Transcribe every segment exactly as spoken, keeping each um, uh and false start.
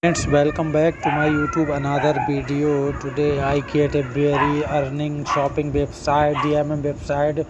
Friends, welcome back to my YouTube another video. Today I create a very earning shopping website, D M M website.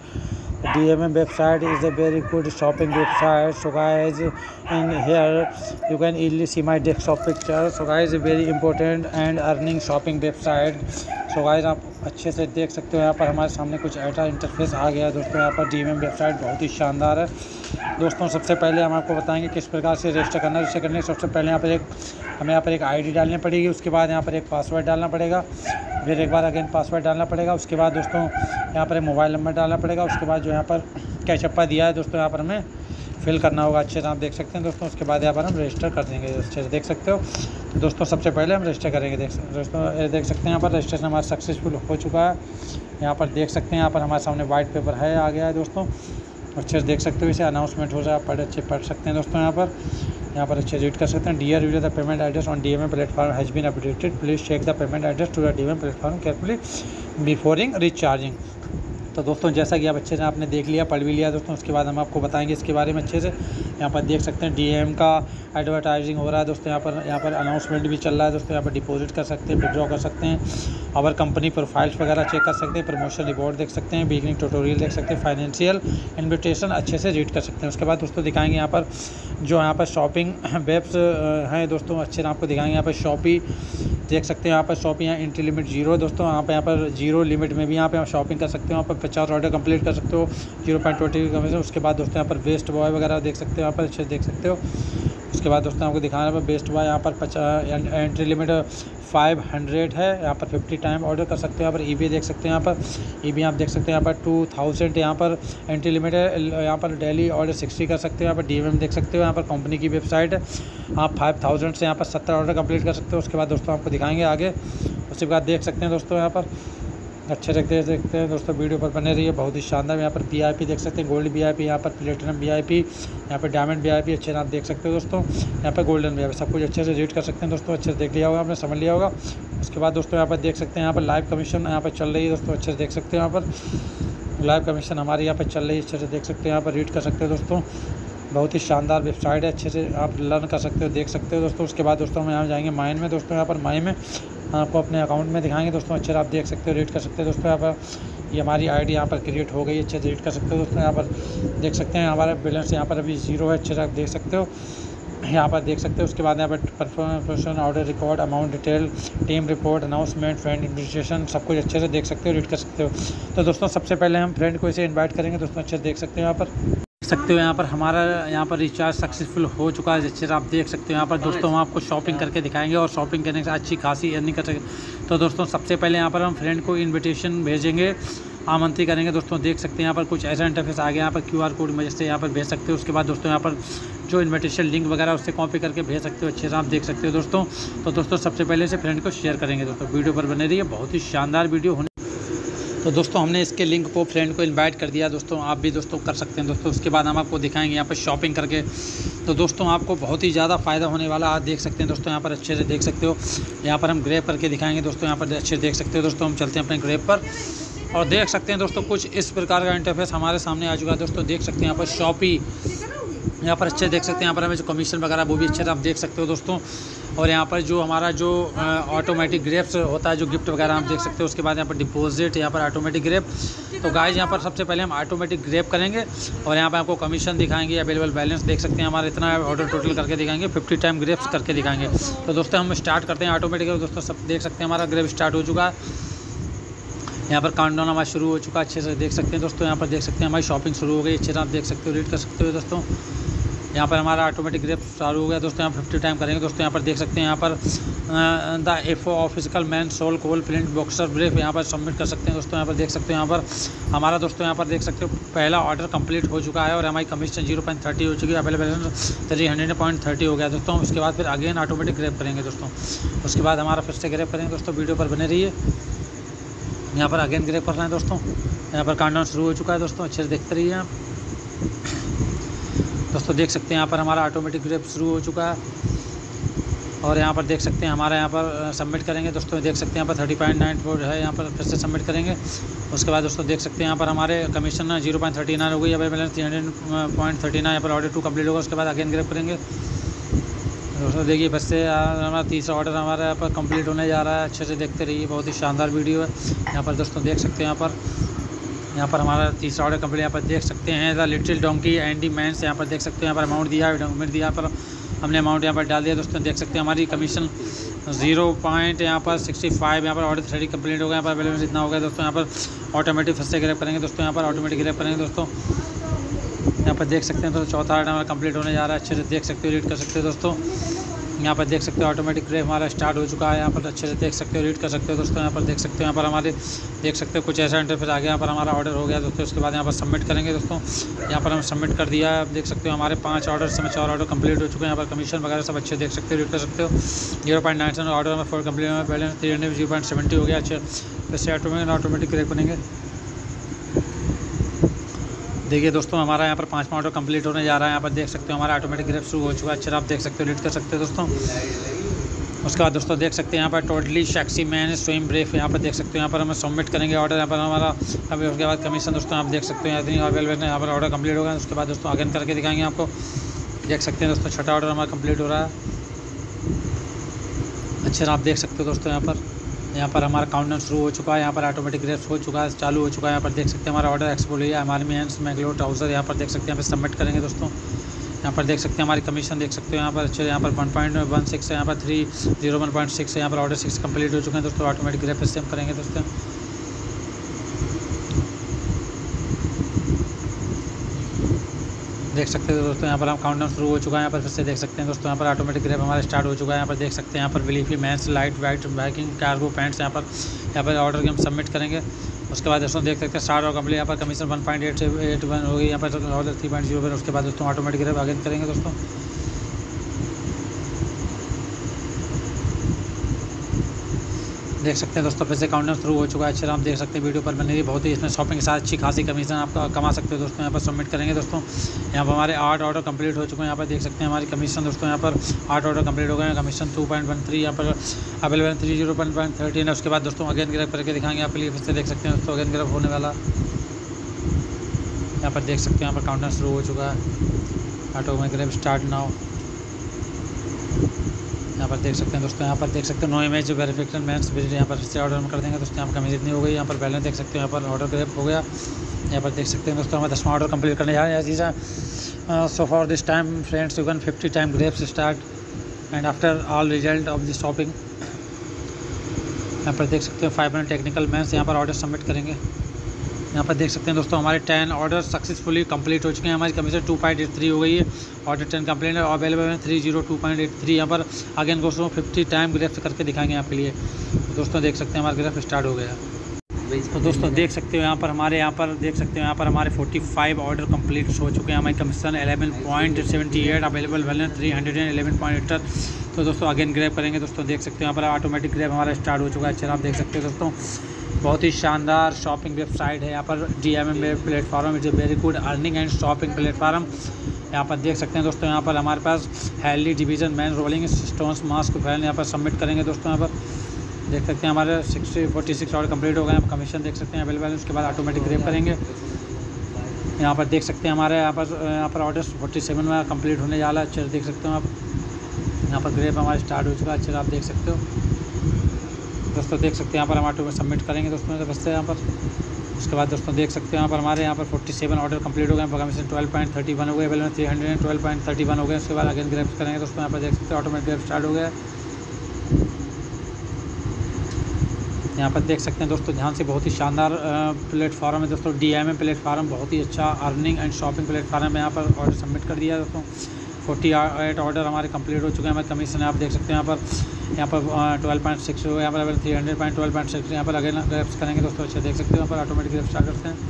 D M M website is a very good shopping website. So guys, in here you can easily see my desktop picture. So guys, a very important and earning shopping website. So guys, आप अच्छे से देख सकते हो यहाँ पर हमारे सामने कुछ ऐसा इंटरफेस आ गया है दोस्तों। यहाँ पर डी एम एम वेबसाइट बहुत ही शानदार है दोस्तों। सबसे पहले हम आपको बताएंगे किस प्रकार से रजिस्टर करना है। रजिस्टर करने से सबसे पहले यहाँ पर एक हमें यहाँ पर एक आईडी डालनी पड़ेगी, उसके बाद यहाँ पर एक पासवर्ड डालना पड़ेगा, फिर एक बार अगेन पासवर्ड डालना पड़ेगा, उसके बाद दोस्तों यहाँ पर एक मोबाइल नंबर डालना पड़ेगा, उसके बाद जो यहाँ पर कैचअप्पा दिया है दोस्तों यहाँ पर हमें फिल करना होगा। अच्छे से आप देख सकते हैं दोस्तों। उसके बाद यहाँ पर हम रजिस्टर कर देंगे, अच्छे से देख सकते हो। तो दोस्तों सबसे पहले हम रजिस्टर करेंगे। देख दोस्तों देख सकते हैं यहाँ पर रजिस्ट्रेशन हमारा सक्सेसफुल हो चुका है। यहाँ पर देख सकते हैं यहाँ पर हमारे सामने वाइट पेपर है आ गया है दोस्तों। अच्छे से देख सकते हो, इसे अनाउंसमेंट हो रहा है, आप पढ़ अच्छे पढ़ सकते हैं दोस्तों। यहाँ पर यहाँ पर अच्छे रीड कर सकते हैं। Dear user, the payment address on D M M platform has been updated, please check the payment address to the D M M platform carefully beforing recharging. तो दोस्तों जैसा कि आप अच्छे से आपने देख लिया, पढ़ भी लिया दोस्तों। उसके बाद हम आपको बताएंगे इसके बारे में अच्छे से। यहाँ पर देख सकते हैं डीएम का एडवर्टाइजिंग हो रहा है दोस्तों। यहाँ पर यहाँ पर अनाउंसमेंट भी चल रहा है दोस्तों। यहाँ पर डिपॉजिट कर सकते हैं, विड्रॉ कर सकते हैं, और कंपनी प्रोफाइल्स वगैरह चेक कर सकते हैं, प्रमोशन रिपोर्ट देख सकते हैं, बिगनिंग ट्यूटोरियल देख सकते हैं, फाइनेंशियल इन्विटेशन अच्छे से रीड कर सकते हैं। उसके बाद दोस्तों दिखाएंगे यहाँ पर जो यहाँ पर शॉपिंग वेब्स हैं दोस्तों, अच्छे से आपको दिखाएंगे। यहाँ पर शॉपी देख सकते हैं, यहाँ पर शॉपिंग यहाँ एंट्री लिमिट जीरो दोस्तों। यहाँ पे यहाँ पर जीरो लिमिट में भी यहाँ पे आप शॉपिंग कर सकते हो। यहाँ पर पचास ऑर्डर कंप्लीट कर सकते हो जीरो पॉइंट ट्वेंटी कमीशन। उसके बाद दोस्तों यहाँ पर बेस्ट बॉय वगैरह देख सकते हो, यहाँ पर अच्छे देख सकते हो। उसके बाद दोस्तों आपको दिखाना है बेस्ट बॉय, यहाँ पर पचास एंट्री लिमिट फाइव हंड्रेड है। यहाँ पर फिफ्टी टाइम ऑर्डर कर सकते हो। यहाँ पर ई बी देख सकते हैं, यहाँ पर ई बी आप देख सकते हैं। यहाँ पर टू थाउजेंड यहाँ पर एंट्री लिमिट है। यहाँ पर डेली ऑर्डर सिक्सटी कर सकते हो। यहाँ पर डी एम एम देख सकते हो, यहाँ पर कंपनी की वेबसाइट है। आप फाइव थाउजेंड से यहाँ पर सत्तर ऑर्डर कंप्लीट कर सकते हो। उसके बाद दोस्तों आपको दिखाएंगे आगे। उसके बाद देख सकते हैं दोस्तों यहाँ पर अच्छे देखते देखते हैं दोस्तों, वीडियो पर बने रही है, बहुत ही शानदार। यहाँ पर वी आई पी देख सकते हैं, गोल्ड वी आई पी, यहाँ पर प्लेटिनम वी आई पी, यहाँ पर डायमंड वी आई पी अच्छे से आप देख सकते हो दोस्तों। यहाँ पर गोल्डन वी आई पी सब कुछ अच्छे से रीड कर सकते हैं दोस्तों। अच्छे से देख लिया होगा आपने, समझ लिया होगा। उसके बाद दोस्तों यहाँ पर देख सकते हैं यहाँ पर लाइव कमीशन यहाँ पर चल रही है दोस्तों। अच्छे से देख सकते हैं यहाँ पर लाइव कमीशन हमारी यहाँ पर चल रही है, अच्छे से देख सकते हैं। यहाँ पर रीड कर सकते हो दोस्तों, बहुत ही शानदार वेबसाइट है, अच्छे से आप लर्न कर सकते हो, देख सकते हो दोस्तों। उसके बाद दोस्तों हम यहाँ जाएंगे माइन में दोस्तों। यहाँ पर माइन में आपको अपने अकाउंट में दिखाएंगे दोस्तों। अच्छे से आप देख सकते हो, रीड कर सकते हो दोस्तों। यहाँ पर ये हमारी आईडी यहाँ पर क्रिएट हो गई, अच्छे से रीड कर सकते हो दोस्तों। यहाँ पर देख सकते हैं हमारा बैलेंस यहाँ पर अभी जीरो है, अच्छे से आप देख सकते हो। यहाँ पर देख सकते हो। उसके बाद यहाँ पर performance order record, amount detail, team report, announcement, friend invitation सब कुछ अच्छे से देख सकते हो, रीड कर सकते हो। तो दोस्तों सबसे पहले हम फ्रेंड को इसे इन्वाइट करेंगे दोस्तों। अच्छे से देख सकते हो, यहाँ पर देख सकते हो। यहाँ पर हमारा यहाँ पर रिचार्ज सक्सेसफुल हो चुका है, अच्छे से आप देख सकते हो। यहाँ पर दोस्तों हम आपको शॉपिंग करके दिखाएंगे और शॉपिंग करने से अच्छी खासी अर्निंग कर सकें। तो दोस्तों सबसे पहले यहाँ पर हम फ्रेंड को इन्विटेशन भेजेंगे, आमंत्रित करेंगे दोस्तों। देख सकते हैं यहाँ पर कुछ ऐसा इंटरफेस आ गया, यहाँ पर क्यू आर कोड मदद से यहाँ पर भेज सकते हो। उसके बाद दोस्तों यहाँ पर जो इन्विटेशन लिंक वगैरह उससे कॉपी करके भेज सकते हो, अच्छे से आप देख सकते हो दोस्तों। तो दोस्तों सबसे पहले से फ्रेंड को शेयर करेंगे दोस्तों, वीडियो पर बने रही है, बहुत ही शानदार वीडियो होने। तो दोस्तों हमने इसके लिंक को फ्रेंड को इनवाइट कर दिया दोस्तों, आप भी दोस्तों कर सकते हैं दोस्तों। उसके बाद हम आपको दिखाएंगे यहाँ पर शॉपिंग करके। तो दोस्तों आपको बहुत ही ज़्यादा फ़ायदा होने वाला आप देख सकते हैं दोस्तों। यहाँ पर अच्छे से देख सकते हो, यहाँ पर हम ग्रैब करके दिखाएंगे दोस्तों। यहाँ पर अच्छे से देख सकते हो दोस्तों। हम चलते हैं अपने ग्रैब पर और देख सकते हैं दोस्तों कुछ इस प्रकार का इंटरफेस हमारे सामने आ चुका है दोस्तों। देख सकते हैं यहाँ पर शॉपी, यहाँ पर अच्छे देख सकते हैं। यहाँ पर हमें जो कमीशन वगैरह वो भी अच्छे से आप देख सकते हो दोस्तों। और यहाँ पर जो हमारा जो ऑटोमेटिक ग्रेप्स होता है, जो गिफ्ट वगैरह आप देख सकते हो। उसके बाद यहाँ पर डिपॉजिट, यहाँ पर ऑटोमेटिक ग्रेप। तो गाइज यहाँ पर सबसे पहले हम ऑटोमेटिक ग्रेप करेंगे और यहाँ पर आपको कमीशन दिखाएंगे, अवेलेबल बैलेंस देख सकते हैं हमारा इतना ऑर्डर टोटल करके दिखाएंगे, फिफ्टी टाइम ग्रेप्स करके दिखाएंगे। तो दोस्तों हम स्टार्ट करते हैं ऑटोमेटिक। दोस्तों सब देख सकते हैं हमारा ग्रेप स्टार्ट हो चुका है। यहाँ पर काउंटडाउन हमारा शुरू हो चुका है, अच्छे से देख सकते हैं दोस्तों। यहाँ पर देख सकते हैं हमारी शॉपिंग शुरू हो गई, अच्छे से आप देख सकते हो, रीड कर सकते हो दोस्तों। यहाँ पर हमारा ऑटोमेटिक ग्रेप चालू हो गया दोस्तों। यहाँ फिफ्टी टाइम करेंगे दोस्तों। यहाँ पर देख सकते हैं यहाँ पर the F O official man sole coal print boxer brief यहाँ पर सबमिट कर सकते हैं दोस्तों। यहाँ पर देख सकते हो, यहाँ पर हमारा दोस्तों यहाँ पर देख सकते हो पहला ऑर्डर कंप्लीट हो चुका है और हमारी कमीशन जीरो पॉइंट थर्टी हो चुकी है, available three hundred point thirty हो गया दोस्तों। उसके बाद फिर अगेन ऑटोमेटिक ग्रेप करेंगे दोस्तों। उसके बाद हमारा फिर से ग्रेप करेंगे दोस्तों, वीडियो पर बने रहिए। यहाँ पर अगेन ग्रेप कर रहे हैं दोस्तों। यहाँ पर काउंटडाउन शुरू हो चुका है दोस्तों, अच्छे से देखते रहिए आप दोस्तों। देख सकते हैं यहाँ पर हमारा ऑटोमेटिक ग्रेप शुरू हो चुका है और यहाँ पर देख सकते हैं हमारा यहाँ पर सबमिट करेंगे दोस्तों। देख सकते हैं यहाँ पर थर्टी पॉइंट नाइन फोर है, यहाँ पर फिर से सबमिट करेंगे। उसके बाद दोस्तों देख सकते हैं यहाँ पर हमारे commission zero point thirty nine हो गई है, balance three hundred point thirty nine. यहाँ पर ऑर्डर टू कंप्लीट होगा। उसके बाद अगेन ग्रेप करेंगे दोस्तों देखिए बस से हमारा तीसरा ऑर्डर हमारा यहाँ पर कंप्लीट होने जा रहा है। अच्छे से देखते रहिए, बहुत ही शानदार वीडियो है। यहाँ पर दोस्तों देख सकते हैं, यहाँ पर यहाँ पर हमारा तीसरा ऑर्डर कंप्लीट यहाँ पर देख सकते हैं। The little donkey and the men's, यहाँ पर देख सकते हैं यहाँ पर अमाउंट दिया है, अमाउंट दिया पर हमने अमाउंट यहाँ पर डाल दिया। दोस्तों देख सकते हैं हमारी कमीशन जीरो पॉइंट यहाँ पर सिक्सटी फाइव यहाँ पर ऑर्डर थ्री कंप्लीट हो गया। यहाँ पर बैलेंस इतना हो गया दोस्तों। यहाँ पर ऑटोमेटिक फर्स्ट से ग्रैब करेंगे दोस्तों, यहाँ पर ऑटोमेटिक ग्रैब करेंगे दोस्तों। यहाँ पर देख सकते हैं दोस्तों चौथा ऑर्डर हमारा कंप्लीट होने जा रहा है। अच्छे से देख सकते हो, रीड कर सकते हो दोस्तों। यहाँ पर देख सकते हो ऑटोमेटिक ग्रैब हमारा स्टार्ट हो चुका है। यहाँ पर अच्छे से देख सकते हो, रीड कर सकते हो दोस्तों। यहाँ पर देख सकते हो, यहाँ पर हमारे देख सकते हो कुछ ऐसा इंटरफेस आ गया। यहाँ पर हमारा ऑर्डर हो गया दोस्तों। उसके बाद यहाँ पर सबमिट करेंगे दोस्तों। यहाँ पर हम सबमिट कर दिया है। आप देख सकते हो हमारे पाँच ऑर्डर से चार ऑर्डर कंप्लीट हो चुके हैं। यहाँ पर कमीशन वगैरह सब अच्छे देख सकते हो, रीड कर सकते हो। Zero point nine seven order में फोर कंप्लीट में balance three hundred zero point seventy हो गया। अच्छे वैसे ऑटोमेटिक ऑटोमेटिक ग्रैब बनेंगे। देखिए दोस्तों हमारा यहाँ पर पाँचवा ऑर्डर कंप्लीट होने जा रहा है। यहाँ पर देख सकते हो हमारा ऑटोमेटिक ग्रैब शुरू हो चुका है। अच्छा आप देख सकते हो, रीड कर सकते हो दोस्तों। उसके बाद दोस्तों देख सकते हैं यहाँ पर totally sexy man swim brief, यहाँ पर देख सकते हो। यहाँ पर हम सबमिट करेंगे ऑर्डर। यहाँ पर हमारा अभी उसके बाद कमीशन दोस्तों आप देख सकते हो यहाँ पर ऑर्डर कंप्लीट होगा। उसके बाद दोस्तों अगेन करके दिखाएंगे आपको। देख सकते हैं दोस्तों छठा ऑर्डर हमारा कंप्लीट हो रहा है। अच्छा आप देख सकते हो दोस्तों यहाँ पर यहाँ पर हमारा काउंटडाउन शुरू हो चुका है। यहाँ पर ऑटोमेटिक ग्रैब हो चुका है, चालू हो चुका है। यहाँ पर देख सकते हैं हमारा ऑर्डर एक्सपोर्ट हुआ है। हमारे मेंस मैंगलोर ट्राउज़र यहाँ पर देख सकते हैं, यहाँ पर सबमिट करेंगे दोस्तों। यहाँ पर देख सकते हैं हमारी कमीशन देख सकते हो यहाँ पर। अच्छे यहाँ पर वन पॉइंट वन सिक्स है, यहाँ पर three zero one point six है। यहाँ पर ऑर्डर सिक्स कंप्लीट हो चुके हैं दोस्तों। ऑटोमेटिक ग्रैब पे सेम करेंगे दोस्तों। देख सकते हो दोस्तों यहाँ पर हम काउंटडाउन शुरू हो चुका है। यहाँ पर फिर से देख सकते हैं दोस्तों यहाँ पर ऑटोमेटिक ग्रैब हमारा स्टार्ट हो चुका है। यहाँ पर देख सकते हैं यहाँ पर beliefly men's light white biking cargo pants, यहाँ पर यहाँ पर ऑर्डर के हम सबमिट करेंगे। उसके बाद दोस्तों देख सकते हैं स्टार्ट और कंप्लीट। यहाँ पर commission one point eight eight one होगी। यहाँ पर order three point zero one. उसके बाद दोस्तों ऑटोमेटिक ग्रैब अगेन करेंगे दोस्तों। देख सकते हैं दोस्तों फिर से काउंटडाउन शुरू हो चुका है। अच्छा आप देख सकते हैं वीडियो पर बने रही, बहुत ही इसमें शॉपिंग के साथ अच्छी खासी कमीशन आप कमा सकते हो दोस्तों। यहाँ पर सबमिट करेंगे दोस्तों। यहाँ पर हमारे आठ ऑर्डर कंप्लीट हो चुके हैं। यहाँ पर देख सकते हैं हमारी कमीशन दोस्तों। यहाँ पर आठ ऑर्डर कंप्लीट हो गए हैं। Commission two point one three यहाँ पर available three zero one point thirteen है। उसके बाद दोस्तों अगेन ग्रैब करके दिखाएंगे आपके लिए। फिर से देख सकते हैं दोस्तों अगेन ग्रैब होने वाला। यहाँ पर देख सकते हैं यहाँ पर काउंटडाउन शुरू हो चुका है। Automatic grab start now. यहाँ पर देख सकते हैं दोस्तों। यहाँ पर देख सकते हैं no image verification men's visit, यहाँ पर फिर से ऑर्डर हम कर देंगे दोस्तों। यहाँ पर कमीशन इतनी हो गई। यहाँ पर बैलेंस देख सकते हैं, यहाँ पर ऑर्डर ग्रैब हो गया। यहाँ पर देख सकते हैं दोस्तों हमारा दसवां ऑर्डर कंप्लीट करने जा रहे हैं। चीज़ so for this time friends you can fifty time grabs start and after all result of this shopping. यहाँ पर देख सकते हैं फाइव हंड्रेड टेक्निकल मैंस, यहाँ पर ऑर्डर सबमिट करेंगे। यहाँ पर देख सकते हैं दोस्तों हमारे टेन ऑर्डर सक्सेसफुली कंप्लीट हो चुके हैं। हमारी commission two point eight three हो गई है। ऑर्डर टेन कंप्लीट है, अवेलेबल है three zero two point eight three. यहाँ पर अगेन दोस्तों फिफ्टी टाइम ग्रैब करके दिखाएंगे आपके लिए। तो दोस्तों देख सकते हैं हमारा ग्रैब स्टार्ट हो गया। तो दोस्तों देख सकते हो यहाँ पर हमारे यहाँ पर देख सकते हो यहाँ पर हमारे फोर्टी फाइव ऑर्डर कंप्लीट हो चुके हैं। हमारी commission eleven point seventy eight available balance three hundred and eleven point eight. तो दोस्तों अगेन ग्रैब करेंगे दोस्तों। देख सकते हो यहाँ पर ऑटोमेटिक ग्रैब हमारा स्टार्ट हो चुका है। अच्छा आप देख सकते हो दोस्तों बहुत ही शानदार शॉपिंग वेबसाइट है। यहाँ पर D M M platform is a very good earning and shopping platform. यहाँ पर देख सकते हैं दोस्तों यहाँ पर हमारे पास healthy division man rolling stones mask fan यहाँ पर सबमिट करेंगे दोस्तों। यहाँ पर देख सकते हैं हमारे sixty forty six order complete हो गए हैं। कमीशन देख सकते हैं अवेलेबल। उसके बाद ऑटोमेटिक ग्रैब करेंगे। यहाँ पर देख सकते हैं हमारे यहाँ पर यहाँ पर ऑर्डर फोर्टी सेवन में कंप्लीट होने जा रहा है। अच्छे देख सकते हो आप। यहाँ पर ग्रैब हमारा स्टार्ट हो चुका है। अच्छे आप देख सकते हो दोस्तों। देख सकते हैं यहाँ पर हम ऑटो में सबमिट करेंगे दोस्तों तो बस यहाँ पर। उसके बाद दोस्तों देख सकते हैं यहाँ पर हमारे यहाँ पर फोर्टी सेवन ऑर्डर कंप्लीट हो गए हैं। Commission twelve point thirty one हो गए, available three hundred twelve point thirty one हो गए। उसके बाद अगेन ग्रैब करेंगे दोस्तों। यहाँ पर देख सकते हैं ऑटोमेटिक ग्रैब स्टार्ट हो गया। यहाँ पर देख सकते हैं दोस्तों ध्यान से, बहुत ही शानदार प्लेटफॉर्म है दोस्तों। डी एम एम प्लेटफॉर्म बहुत ही अच्छा अर्निंग एंड शॉपिंग प्लेटफॉर्म है। यहाँ पर ऑर्डर सबमिट कर दिया दोस्तों। फोर्टी एट ऑर्डर हमारे कंप्लीट हो चुके हैं। हमारे कमीशन आप देख सकते हैं यहाँ पर यहाँ पर ट्वेल्व पॉइंट सिक्स हो गया। यहाँ पर three hundred point twelve point six यहाँ पर अगेन ग्रैब्स करेंगे दोस्तों। अच्छा देख सकते हैं यहाँ पर ऑटोमेटिक ग्रैब स्टार्ट करते हैं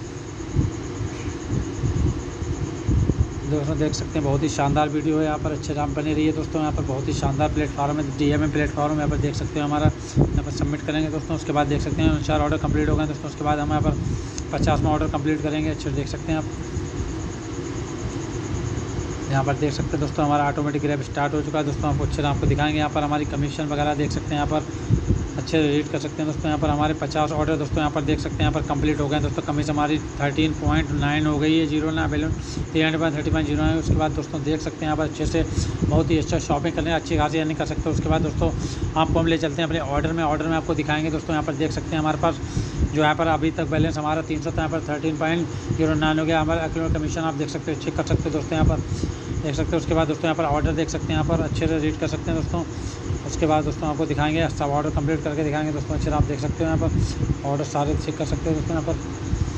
दोस्तों। देख सकते हैं बहुत ही शानदार वीडियो है। यहाँ पर अच्छे काम बने रही है दोस्तों। यहाँ पर बहुत ही शानदार प्लेटफॉर्म है डी एम एम प्लेटफॉर्म। यहाँ पर देख सकते हैं हमारा यहाँ पर सबमिट करेंगे दोस्तों। उसके बाद देख सकते हैं चार ऑर्डर कंप्लीट हो गए दोस्तों। उसके बाद हम यहाँ पर पचासवां ऑर्डर कंप्लीट करेंगे। अच्छे देख सकते हैं आप। यहाँ पर देख सकते हैं दोस्तों हमारा ऑटोमेटिक ग्रैब स्टार्ट हो चुका है दोस्तों। आपको अच्छे आपको दिखाएंगे। यहाँ पर हमारी कमीशन वगैरह देख सकते हैं यहाँ पर अच्छे से रीड कर सकते हैं दोस्तों। यहाँ पर हमारे पचास ऑर्डर दोस्तों यहाँ पर देख सकते हैं यहाँ पर कंप्लीट हो गए दोस्तों। कमीशन हमारी थर्टीन पॉइंट नाइन हो गई है, जीरो ना balance three hundred point thirty point zero है। उसके बाद दोस्तों देख सकते हैं यहाँ पर अच्छे से बहुत ही अच्छा शॉपिंग करने अच्छी खासी अर्निंग कर सकते हो। उसके बाद दोस्तों आपको हम ले चलते हैं अपने ऑर्डर में। ऑर्डर में आपको दिखाएंगे दोस्तों। यहाँ पर देख सकते हैं हमारे पास जो यहाँ पर अभी तक बैलेंस हमारा तीन सौ था, यहाँ पर थर्टीन पॉइंट जीरो नाइन हो गया हमारा अकाउंट कमीशन। आप देख सकते हो, चेक कर सकते हो दोस्तों, यहाँ पर देख सकते हो। उसके बाद दोस्तों यहाँ पर ऑर्डर देख सकते हैं, यहाँ पर अच्छे से रीड कर सकते हैं दोस्तों। उसके बाद दोस्तों आपको दिखाएंगे सब ऑर्डर कंप्लीट करके दिखाएंगे दोस्तों। अच्छे आप देख सकते हो यहाँ पर ऑर्डर सारे चेक कर सकते हो दोस्तों यहाँ पर।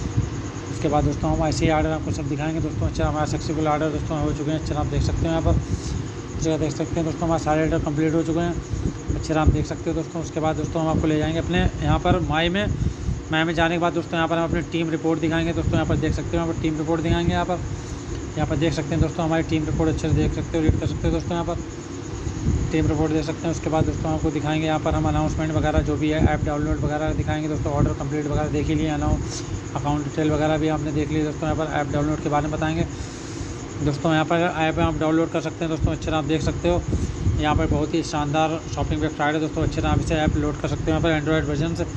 उसके बाद दोस्तों हम ऐसे ही ऑर्डर आपको सब दिखाएंगे दोस्तों। अच्छा हमारा सक्सेसफुल ऑर्डर दोस्तों हो चुके हैं। अच्छा आप देख सकते हो यहाँ पर, अच्छा देख सकते हैं दोस्तों हमारे सारे ऑर्डर कंप्लीट हो चुके हैं। अच्छा आप देख सकते हो दोस्तों। उसके बाद दोस्तों हम आपको ले जाएंगे अपने यहाँ पर माई में माई में जाने के बाद दोस्तों यहाँ पर हम अपनी टीम रिपोर्ट दिखाएंगे दोस्तों। यहाँ पर देख सकते हो, यहाँ पर टीम रिपोर्ट दिखाएंगे। यहाँ पर यहाँ पर देख सकते हैं दोस्तों हमारी टीम रिपोर्ट अच्छे से देख सकते हो, रीड कर सकते हो दोस्तों। यहाँ पर टीम रिपोर्ट देख सकते हैं। उसके बाद दोस्तों आपको दिखाएंगे यहाँ पर हम अनाउंसमेंट वगैरह जो भी है, ऐप डाउनलोड वगैरह दिखाएंगे दोस्तों। ऑर्डर कंप्लीट वगैरह देख ही लिए, अनाउंस अकाउंट डिटेल वगैरह भी आपने देख ली दोस्तों। यहाँ पर ऐप डाउनलोड के बारे में बताएंगे दोस्तों। यहाँ पर ऐप आप डाउनलोड कर सकते हैं दोस्तों। अच्छे आप देख सकते हो यहाँ पर बहुत ही शानदार शॉपिंग वेबसाइट है दोस्तों। अच्छे आप इसे ऐप लोड कर सकते हो यहाँ पर एंड्रॉयड वर्जन से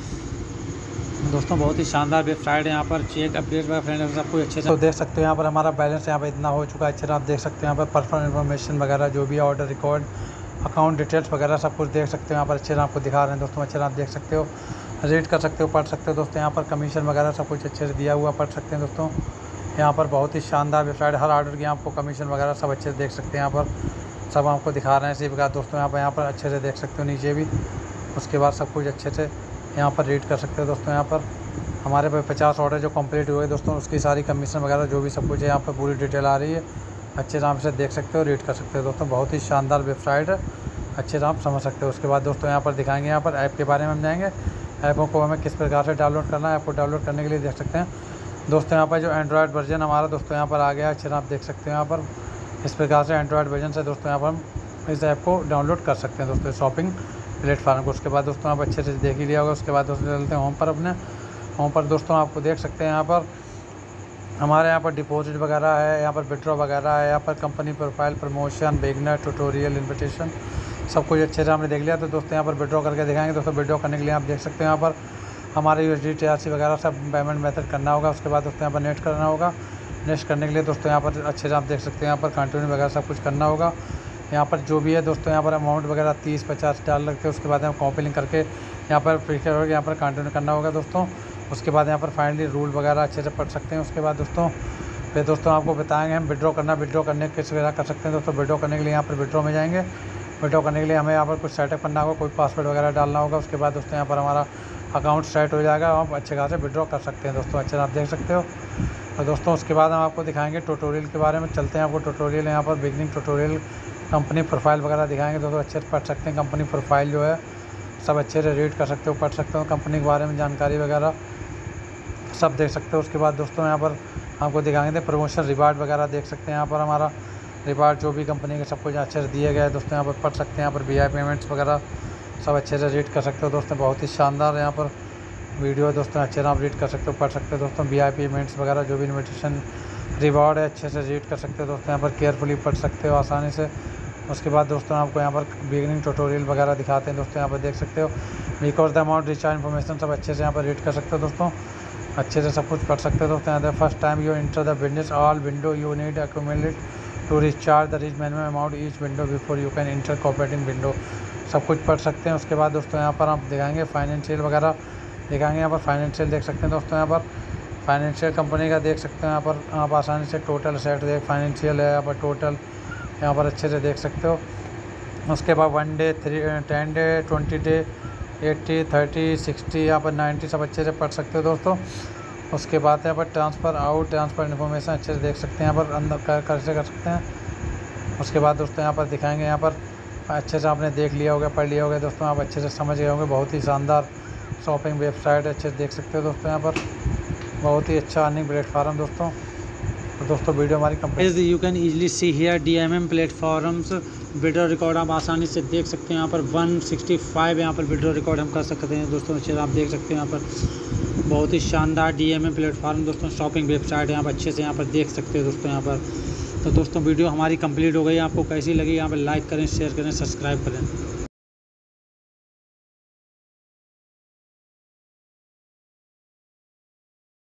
दोस्तों। बहुत ही शानदार वेबसाइट है। यहाँ पर चेक अपडेट वगैरह फ्रेंड सब कुछ अच्छे से तो देख सकते हो। यहाँ पर हमारा बैलेंस यहाँ पर इतना हो चुका है। अच्छे आप देख सकते हो यहाँ पर पर्सनल इन्फॉर्मेशन वगैरह जो भी है, ऑर्डर रिकॉर्ड, अकाउंट डिटेल्स वगैरह सब कुछ देख सकते हो यहाँ पर। अच्छे आपको दिखा रहे हैं दोस्तों। अच्छे आप देख सकते हो, रीड कर सकते हो, पढ़ सकते हो दोस्तों। यहाँ पर कमीशन वगैरह सब कुछ अच्छे से दिया हुआ पढ़ सकते हैं दोस्तों। यहाँ पर बहुत ही शानदार वेबसाइट, हर ऑर्डर की आपको कमीशन वगैरह सब अच्छे से देख सकते हैं। यहाँ पर सब आपको दिखा रहे हैं इसी प्रकार दोस्तों। यहाँ पर यहाँ पर अच्छे से देख सकते हो नीचे भी। उसके बाद सब कुछ अच्छे से यहाँ पर रीड कर सकते हो दोस्तों। यहाँ पर हमारे पे पचास ऑर्डर जो कंप्लीट हुए दोस्तों, उसकी सारी कमीशन वगैरह जो भी सब कुछ है यहाँ पर पूरी डिटेल आ रही है। अच्छे से आप से देख सकते हो, रीड कर सकते हो दोस्तों। बहुत ही शानदार वेबसाइट है, अच्छे से आप समझ सकते हो। उसके बाद दोस्तों यहाँ पर दिखाएंगे, यहाँ पर ऐप के बारे में हम जाएंगे। ऐपों को हमें किस प्रकार से डाउनलोड करना है, ऐप को डाउनलोड करने के लिए देख सकते हैं दोस्तों। यहाँ पर जो एंड्रॉयड वर्जन हमारा दोस्तों यहाँ पर आ गया, अच्छे से आप देख सकते हो। यहाँ पर इस प्रकार से एंड्रॉयड वर्जन से दोस्तों यहाँ पर हम इस ऐप को डाउनलोड कर सकते हैं दोस्तों, शॉपिंग प्लेटफॉर्म को। उसके बाद दोस्तों आप अच्छे से देख ही लिया होगा। उसके बाद दोस्तों चलते हैं होम पर। अपने होम पर दोस्तों आपको देख सकते हैं यहाँ पर हमारे यहाँ पर डिपॉजिट वगैरह है, यहाँ पर विड्रॉ वगैरह है, यहाँ पर company profile, promotion, beginner, tutorial, invitation सब कुछ अच्छे से हमने देख लिया। तो दोस्तों यहाँ पर विड्रॉ करके दिखाएंगे दोस्तों। विड्रॉ करने के लिए आप देख सकते हैं यहाँ पर हमारे U S D T R C वगैरह सब पेमेंट मेथड करना होगा। उसके बाद दोस्तों यहाँ पर नेट करना होगा। नेक्स्ट करने के लिए दोस्तों यहाँ पर अच्छे से आप देख सकते हैं यहाँ पर कंटिन्यू वगैरह सब कुछ करना होगा। यहाँ पर जो भी है दोस्तों यहाँ पर अमाउंट वगैरह तीस पचास डाल रखते हैं। उसके बाद हम कॉपी लिंक करके यहाँ पर प्रीफर होगा, यहाँ पर कंटिन्यू करना होगा दोस्तों। उसके बाद यहाँ पर फाइनली रूल वगैरह अच्छे से पढ़ सकते हैं। उसके बाद दोस्तों फिर दोस्तों आपको बताएंगे हम विड्रॉ करना, विड्रॉ करने किस वगैरह कर सकते हैं दोस्तों। विड्रॉ करने के लिए यहाँ पर विड्रॉ में जाएंगे। विड्रॉ करने के लिए हमें यहाँ पर कुछ सेटअप करना होगा, कोई पासवर्ड वगैरह डालना होगा। उसके बाद दोस्तों यहाँ पर हमारा अकाउंट सेट हो जाएगा, हम अच्छे खासे विड्रॉ कर सकते हैं दोस्तों। अच्छे आप देख सकते हो। और दोस्तों उसके बाद हम आपको दिखाएंगे ट्यूटोरियल के बारे में। चलते हैं आपको ट्यूटोरियल, यहाँ पर बिगनिंग ट्यूटोरियल, कंपनी प्रोफाइल वगैरह दिखाएंगे दोस्तों। अच्छे से पढ़ सकते हैं। कंपनी प्रोफाइल जो है सब अच्छे से रीड कर सकते हो, पढ़ सकते हो। कंपनी के बारे में जानकारी वगैरह सब देख सकते हो। उसके बाद दोस्तों यहाँ पर आपको दिखाएंगे प्रमोशन रिवार्ड वगैरह देख सकते हैं। यहाँ पर हमारा रिवार्ड जो भी कंपनी के सब कुछ अच्छे से दिए गए हैं दोस्तों। यहाँ पर पढ़ सकते हैं। यहाँ पर वी आई पेमेंट्स वगैरह सब अच्छे से रीड कर सकते हो दोस्तों। बहुत ही शानदार यहाँ पर वीडियो है दोस्तों। अच्छे से आप रीड कर सकते हो, पढ़ सकते हो दोस्तों। वी आई पेमेंट्स वगैरह जो भी इन्विटेशन रिवार्ड है अच्छे से रीड कर सकते हो दोस्तों। यहाँ पर केयरफुली पढ़ सकते हो आसानी से। उसके बाद दोस्तों आपको यहाँ पर बिगिनिंग ट्यूटोरियल वगैरह दिखाते हैं दोस्तों। यहाँ पर देख सकते हो because the amount recharge information सब अच्छे से यहाँ पर रीड कर सकते हो दोस्तों। अच्छे से सब कुछ पढ़ सकते हो दोस्तों। यहाँ first time you enter the business all window you need accumulate to recharge the rich minimum amount each window before you can enter cooperating window सब कुछ पढ़ सकते हैं। उसके बाद दोस्तों यहाँ पर आप दिखाएंगे फाइनेंशियल वगैरह दिखाएंगे। यहाँ पर फाइनेंशियल देख सकते हैं दोस्तों। यहाँ पर फाइनेंशियल कंपनी का देख सकते हैं। यहाँ पर आप आसानी से टोटल सेट देख फाइनेंशियल है यहाँ पर टोटल यहाँ पर अच्छे से देख सकते हो। उसके बाद one day, three ten day, twenty day, eighty, thirty, sixty यहाँ पर नाइन्टी सब अच्छे से पढ़ सकते हो दोस्तों। उसके बाद यहाँ पर ट्रांसफ़र आउट, ट्रांसफ़र इन्फॉर्मेशन अच्छे से देख सकते हैं। यहाँ पर अंदर कर कैसे कर सकते हैं। उसके बाद दोस्तों यहाँ पर दिखाएंगे। यहाँ पर अच्छे से आपने देख लिया होगा, पढ़ लिया होगा दोस्तों। आप अच्छे से समझ गए होंगे। बहुत ही शानदार शॉपिंग वेबसाइट अच्छे से देख सकते हो दोस्तों। यहाँ पर बहुत ही अच्छा अर्निंग प्लेटफॉर्म दोस्तों। तो दोस्तों वीडियो हमारी complete. You can easily see here D M M platforms video record आप आसानी से देख सकते हैं। यहाँ पर वन सिक्सटी फाइव यहाँ पर वीडियो रिकॉर्ड हम कर सकते हैं दोस्तों। अच्छे से आप देख सकते हैं। यहाँ पर बहुत ही शानदार डी एम एम प्लेटफॉर्म दोस्तों शॉपिंग वेबसाइट है। यहाँ पर अच्छे से यहाँ पर देख सकते हो दोस्तों। यहाँ पर तो दोस्तों वीडियो हमारी कंप्लीट हो गई। आपको कैसी लगी यहाँ पर लाइक करें, शेयर करें, सब्सक्राइब करें।